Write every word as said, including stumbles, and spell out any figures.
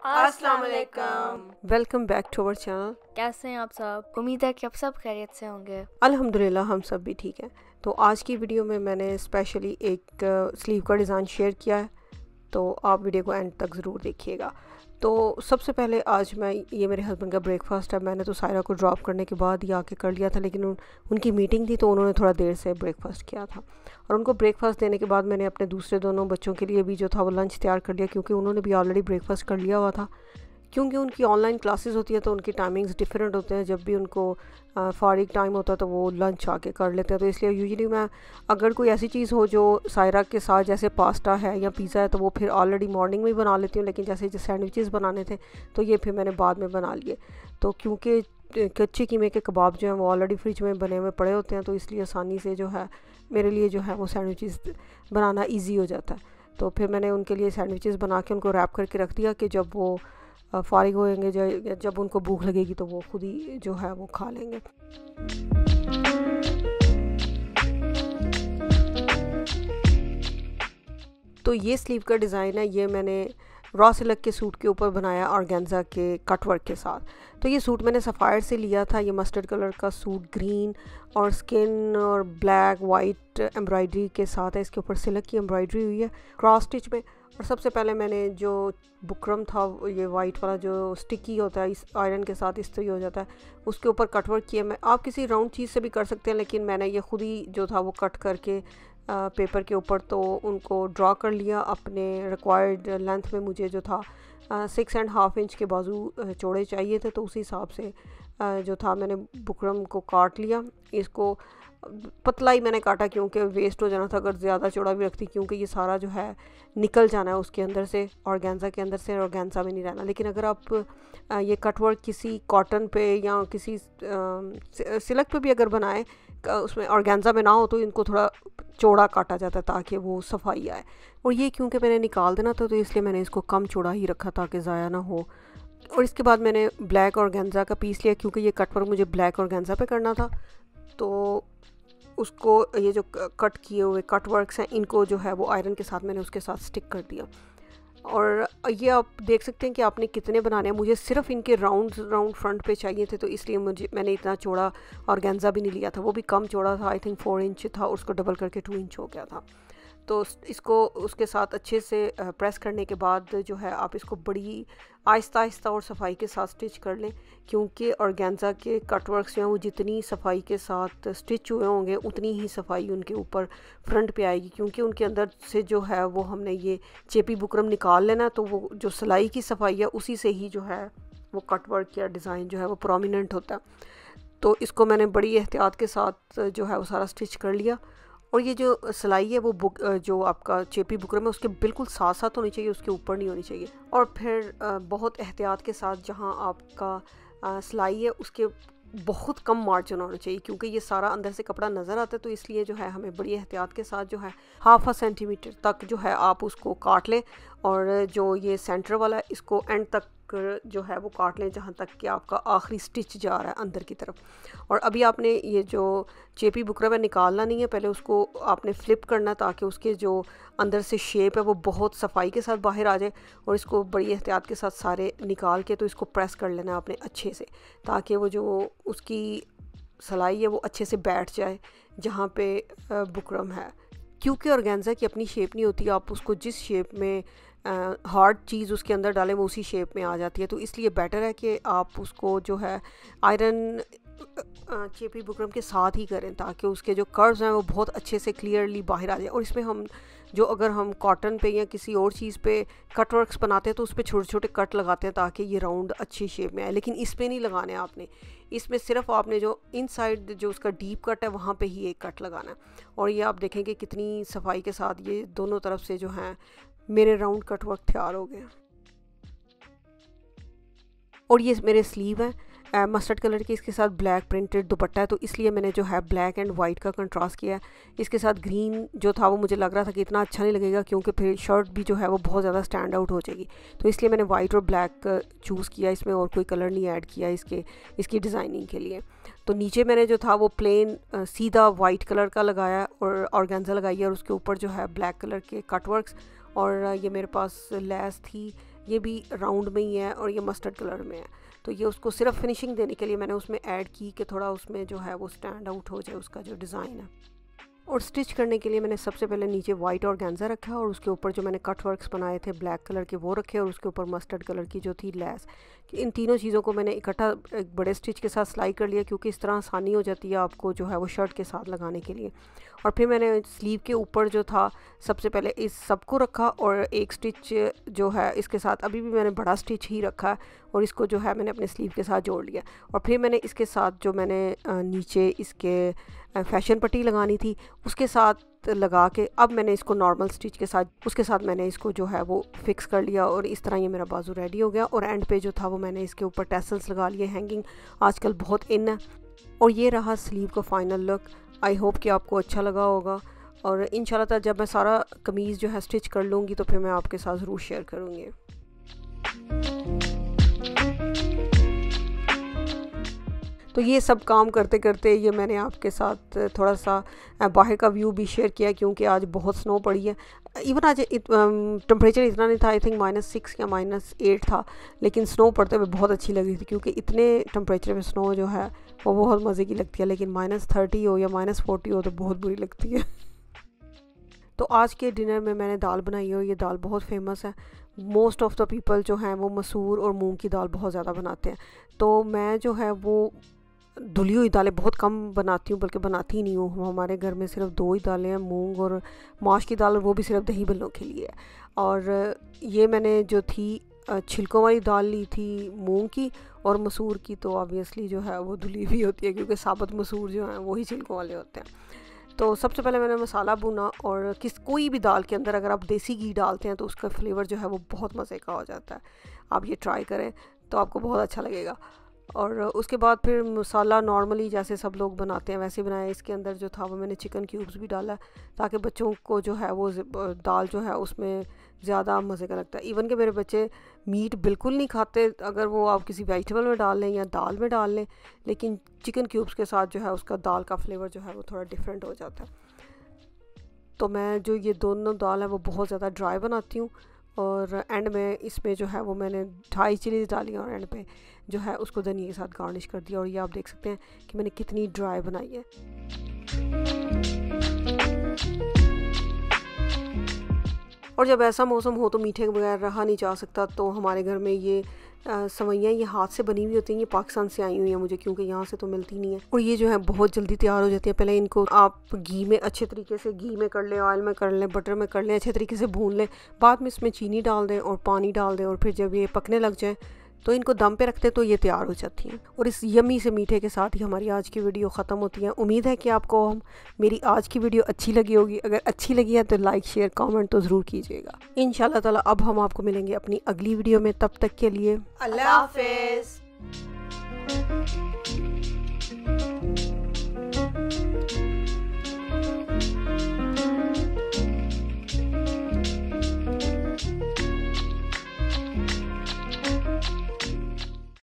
अस्सलाम वालेकुम। Welcome back to our channel. कैसे हैं आप सब? उम्मीद है कि आप सब खैरियत से होंगे। अल्हम्दुलिल्लाह हम सब भी ठीक हैं। तो आज की वीडियो में मैंने स्पेशली एक स्लीव का डिज़ाइन शेयर किया है, तो आप वीडियो को एंड तक ज़रूर देखिएगा। तो सबसे पहले आज मैं ये मेरे हस्बैंड का ब्रेकफास्ट है। मैंने तो सायरा को ड्रॉप करने के बाद ही आके कर लिया था, लेकिन उन, उनकी मीटिंग थी तो उन्होंने थोड़ा देर से ब्रेकफास्ट किया था। और उनको ब्रेकफास्ट देने के बाद मैंने अपने दूसरे दोनों बच्चों के लिए भी जो था वो लंच तैयार कर लिया, क्योंकि उन्होंने भी ऑलरेडी ब्रेकफास्ट कर लिया हुआ था। क्योंकि उनकी ऑनलाइन क्लासेस होती है तो उनकी टाइमिंग्स डिफरेंट होते हैं। जब भी उनको फारिग टाइम होता है तो वो लंच आके कर लेते हैं। तो इसलिए यूजुअली मैं अगर कोई ऐसी चीज़ हो जो सायरा के साथ, जैसे पास्ता है या पिज़्ज़ा है, तो वो फिर ऑलरेडी मॉर्निंग में ही बना लेती हूँ। लेकिन जैसे जो सैंडविचेस बनाने थे तो ये फिर मैंने बाद में बना लिए। तो क्योंकि कच्चे कीमे के कबाब जो हैं वो ऑलरेडी फ्रिज में बने हुए पड़े होते हैं, तो इसलिए आसानी से जो है मेरे लिए जो है वो सैंडविचेस बनाना ईजी हो जाता है। तो फिर मैंने उनके लिए सैंडविचेस बना के उनको रैप करके रख दिया कि जब वो फारिग होएंगे, जब उनको भूख लगेगी तो वो खुद ही जो है वो खा लेंगे। तो ये स्लीव का डिज़ाइन है, ये मैंने रॉ सिल्क के सूट के ऊपर बनाया ऑर्गेन्जा के कटवर्क के साथ। तो ये सूट मैंने सफ़ायर से लिया था। ये मस्टर्ड कलर का सूट ग्रीन और स्किन और ब्लैक वाइट एम्ब्रॉयडरी के साथ है। इसके ऊपर सिल्क की एम्ब्रॉयडरी हुई है क्रॉस स्टिच में। और सबसे पहले मैंने जो बुकरम था, ये वाइट वाला जो स्टिकी होता है, इस आयरन के साथ इस्त्री हो जाता है, उसके ऊपर कटवर्क किया। मैं आप किसी राउंड चीज़ से भी कर सकते हैं, लेकिन मैंने ये खुद ही जो था वो कट करके आ, पेपर के ऊपर तो उनको ड्रॉ कर लिया अपने रिक्वायर्ड लेंथ में। मुझे जो था सिक्स एंड हाफ इंच के बाजू चौड़े चाहिए थे, तो उसी हिसाब से आ, जो था मैंने बुकरम को काट लिया। इसको पतला ही मैंने काटा क्योंकि वेस्ट हो जाना था अगर ज़्यादा चौड़ा भी रखती, क्योंकि ये सारा जो है निकल जाना है उसके अंदर से, ऑर्गेन्जा के अंदर से, ऑर्गेन्जा में नहीं रहना। लेकिन अगर आप ये कटवर्क किसी कॉटन पे या किसी सिल्क पे भी अगर बनाए, उसमें ऑर्गेन्जा में ना हो, तो इनको थोड़ा चौड़ा काटा जाता है ताकि वो सफाई आए। और ये क्योंकि मैंने निकाल देना था तो इसलिए मैंने इसको कम चौड़ा ही रखा ताकि ज़ाया ना हो। और इसके बाद मैंने ब्लैक ऑर्गेन्जा का पीस लिया, क्योंकि ये कटवर्क मुझे ब्लैक ऑर्गेन्जा पे करना था। तो उसको ये जो कट किए हुए कट वर्क्स हैं, इनको जो है वो आयरन के साथ मैंने उसके साथ स्टिक कर दिया। और ये आप देख सकते हैं कि आपने कितने बनाने हैं। मुझे सिर्फ इनके राउंड राउंड फ्रंट पे चाहिए थे, तो इसलिए मुझे मैंने इतना चौड़ा ऑर्गेन्जा भी नहीं लिया था। वो भी कम चौड़ा था, आई थिंक फोर इंच था, उसको डबल करके टू इंच हो गया था। तो इसको उसके साथ अच्छे से प्रेस करने के बाद जो है आप इसको बड़ी आहिस्ता आहिस्ता और सफाई के साथ स्टिच कर लें, क्योंकि ऑर्गेन्जा के कटवर्क्स जो हैं वो जितनी सफाई के साथ स्टिच हुए होंगे उतनी ही सफाई उनके ऊपर फ्रंट पे आएगी। क्योंकि उनके अंदर से जो है वो हमने ये चेपी बुकरम निकाल लेना, तो वो जो सिलाई की सफाई है उसी से ही जो है वो कटवर्क या डिज़ाइन जो है वो प्रोमिनेंट होता है। तो इसको मैंने बड़ी एहतियात के साथ जो है वो सारा स्टिच कर लिया। और ये जो सिलाई है वो बुक जो आपका चेपी बुकरम है उसके बिल्कुल साथ साथ होनी चाहिए, उसके ऊपर नहीं होनी चाहिए। और फिर बहुत एहतियात के साथ जहाँ आपका सिलाई है उसके बहुत कम मार्जिन होना चाहिए, क्योंकि ये सारा अंदर से कपड़ा नज़र आता है। तो इसलिए जो है हमें बड़ी एहतियात के साथ जो है हाफ आ सेंटीमीटर तक जो है आप उसको काट लें। और जो ये सेंटर वाला है इसको एंड तक जो है वो काट लें, जहाँ तक कि आपका आखिरी स्टिच जा रहा है अंदर की तरफ। और अभी आपने ये जो चेपी बुकरम है निकालना नहीं है, पहले उसको आपने फ्लिप करना ताकि उसके जो अंदर से शेप है वो बहुत सफाई के साथ बाहर आ जाए। और इसको बड़ी एहतियात के साथ सारे निकाल के तो इसको प्रेस कर लेना आपने अच्छे से, ताकि वो जो उसकी सिलाई है वो अच्छे से बैठ जाए जहाँ पे बुकरम है। क्योंकि ऑर्गेन्जा की अपनी शेप नहीं होती, आप उसको जिस शेप में हार्ड चीज़ उसके अंदर डालें वो उसी शेप में आ जाती है। तो इसलिए बेटर है कि आप उसको जो है आयरन चेपी बुकरम के साथ ही करें, ताकि उसके जो कर्व्स हैं वो बहुत अच्छे से क्लियरली बाहर आ जाए। और इसमें हम जो अगर हम कॉटन पे या किसी और चीज़ पे कट वर्क्स बनाते हैं तो उस पर छोटे छोटे कट लगाते हैं ताकि ये राउंड अच्छी शेप में आए। लेकिन इस पर नहीं लगाने आपने, इसमें सिर्फ आपने जो इनसाइड जो उसका डीप कट है वहाँ पे ही एक कट लगाना है। और ये आप देखेंगे कितनी सफाई के साथ ये दोनों तरफ से जो है मेरे राउंड कट वर्क तैयार हो गए। और ये मेरे स्लीव है मस्टर्ड कलर की, इसके साथ ब्लैक प्रिंटेड दुपट्टा है, तो इसलिए मैंने जो है ब्लैक एंड वाइट का कंट्रास्ट किया है। इसके साथ ग्रीन जो था वो मुझे लग रहा था कि इतना अच्छा नहीं लगेगा, क्योंकि फिर शर्ट भी जो है वो बहुत ज़्यादा स्टैंड आउट हो जाएगी। तो इसलिए मैंने वाइट और ब्लैक चूज़ किया, इसमें और कोई कलर नहीं ऐड किया इसके इसकी डिज़ाइनिंग के लिए। तो नीचे मैंने जो था वो प्लेन सीधा वाइट कलर का लगाया और ऑर्गेन्जा लगाई, और उसके ऊपर जो है ब्लैक कलर के कटवर्क्स। और ये मेरे पास लेस थी ये भी राउंड में ही है और ये मस्टर्ड कलर में है। तो ये उसको सिर्फ फिनिशिंग देने के लिए मैंने उसमें ऐड की कि थोड़ा उसमें जो है वो स्टैंड आउट हो जाए उसका जो डिज़ाइन है। और स्टिच करने के लिए मैंने सबसे पहले नीचे वाइट ऑर्गेन्जा रखा और उसके ऊपर जो मैंने कट वर्क्स बनाए थे ब्लैक कलर के वो रखे और उसके ऊपर मस्टर्ड कलर की जो थी लैस। इन तीनों चीज़ों को मैंने इकट्ठा एक बड़े स्टिच के साथ सिलाई कर लिया क्योंकि इस तरह आसानी हो जाती है आपको जो है वो शर्ट के साथ लगाने के लिए। और फिर मैंने स्लीव के ऊपर जो था सबसे पहले इस सब को रखा और एक स्टिच जो है इसके साथ अभी भी मैंने बड़ा स्टिच ही रखा है और इसको जो है मैंने अपने स्लीव के साथ जोड़ लिया। और फिर मैंने इसके साथ जो मैंने नीचे इसके फैशन पट्टी लगानी थी उसके साथ लगा के अब मैंने इसको नॉर्मल स्टिच के साथ उसके साथ मैंने इसको जो है वो फिक्स कर लिया और इस तरह ये मेरा बाजू रेडी हो गया। और एंड पे जो था वो मैंने इसके ऊपर टैसल्स लगा लिए, हैंगिंग आजकल बहुत इन है। और ये रहा स्लीव का फाइनल लुक। आई होप कि आपको अच्छा लगा होगा और इंशाल्लाह जब मैं सारा कमीज़ जो है स्टिच कर लूँगी तो फिर मैं आपके साथ ज़रूर शेयर करूँगी। तो ये सब काम करते करते ये मैंने आपके साथ थोड़ा सा बाहर का व्यू भी शेयर किया क्योंकि आज बहुत स्नो पड़ी है। इवन आज टेम्परेचर इतना नहीं था, आई थिंक माइनस सिक्स या माइनस एट था, लेकिन स्नो पड़ते हुए बहुत अच्छी लग रही थी क्योंकि इतने टेम्परेचर में स्नो जो है वो बहुत मज़े की लगती है। लेकिन माइनस थर्टी हो या माइनस फोर्टी हो तो बहुत बुरी लगती है। तो आज के डिनर में मैंने दाल बनाई है और ये दाल बहुत फेमस है। मोस्ट ऑफ़ द पीपल जो हैं वो मसूर और मूंग की दाल बहुत ज़्यादा बनाते हैं। तो मैं जो है वो धुली हुई दालें बहुत कम बनाती हूँ, बल्कि बनाती ही नहीं हूँ। हमारे घर में सिर्फ दो ही दालें हैं, मूंग और माश की दाल, और वो भी सिर्फ दही बल्लों के लिए। और ये मैंने जो थी छिलकों वाली दाल ली थी मूंग की और मसूर की, तो ऑब्वियसली जो है वो धुली हुई होती है क्योंकि साबुत मसूर जो हैं वही छिलकों वाले होते हैं। तो सबसे पहले मैंने मसाला भुना और किस कोई भी दाल के अंदर अगर आप देसी घी डालते हैं तो उसका फ्लेवर जो है वो बहुत मज़े का हो जाता है। आप ये ट्राई करें तो आपको बहुत अच्छा लगेगा। और उसके बाद फिर मसाला नॉर्मली जैसे सब लोग बनाते हैं वैसे बनाया। इसके अंदर जो था वो मैंने चिकन क्यूब्स भी डाला ताकि बच्चों को जो है वो दाल जो है उसमें ज़्यादा मज़े का लगता है। इवन कि मेरे बच्चे मीट बिल्कुल नहीं खाते अगर वो आप किसी वेजिटेबल में डाल लें या दाल में डाल लें, लेकिन चिकन क्यूब्स के साथ जो है उसका दाल का फ्लेवर जो है वो थोड़ा डिफरेंट हो जाता है। तो मैं जो ये दोनों दाल है वो बहुत ज़्यादा ड्राई बनाती हूँ और एंड में इसमें जो है वो मैंने ढाई चिलीज डाली और एंड पे जो है उसको धनिया के साथ गार्निश कर दिया। और ये आप देख सकते हैं कि मैंने कितनी ड्राई बनाई है। और जब ऐसा मौसम हो तो मीठे के बगैर रहा नहीं जा सकता। तो हमारे घर में ये सवैयाँ ये हाथ से बनी हुई होती हैं, ये पाकिस्तान से आई हुई हैं मुझे क्योंकि यहाँ से तो मिलती नहीं है। और ये जो है बहुत जल्दी तैयार हो जाती है। पहले इनको आप घी में अच्छे तरीके से घी में कर लें, ऑयल में कर लें, बटर में कर लें, अच्छे तरीके से भून लें। बाद में इसमें चीनी डाल दें और पानी डाल दें और फिर जब ये पकने लग जाए तो इनको दम पे रखते तो ये तैयार हो जाती हैं। और इस यमी से मीठे के साथ ही हमारी आज की वीडियो ख़त्म होती है। उम्मीद है कि आपको हम मेरी आज की वीडियो अच्छी लगी होगी। अगर अच्छी लगी है तो लाइक शेयर कमेंट तो ज़रूर कीजिएगा। इंशाल्लाह ताला अब हम आपको मिलेंगे अपनी अगली वीडियो में। तब तक के लिए अल्लाह हाफ़िज़।